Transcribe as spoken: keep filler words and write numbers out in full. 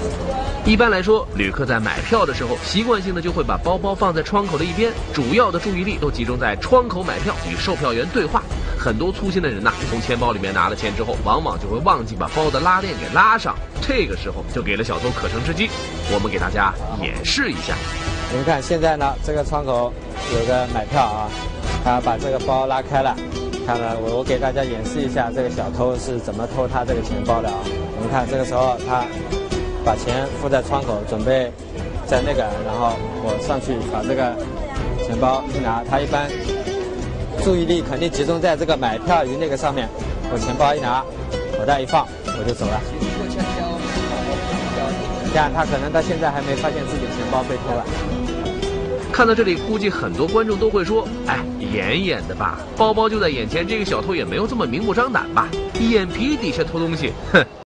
一般来说，旅客在买票的时候，习惯性的就会把包包放在窗口的一边，主要的注意力都集中在窗口买票，与售票员对话。很多粗心的人呐，从钱包里面拿了钱之后，往往就会忘记把包的拉链给拉上，这个时候就给了小偷可乘之机。我们给大家演示一下。 你们看，现在呢，这个窗口有个买票啊，他把这个包拉开了。看了，我我给大家演示一下这个小偷是怎么偷他这个钱包的啊。你们看，这个时候他把钱附在窗口，准备在那个，然后我上去把这个钱包一拿，他一般注意力肯定集中在这个买票仪那个上面。我钱包一拿，口袋一放，我就走了。这样他可能到现在还没发现自己钱包被偷了。 看到这里，估计很多观众都会说：“哎，演演的吧，包包就在眼前，这个小偷也没有这么明目张胆吧？眼皮底下偷东西，哼！”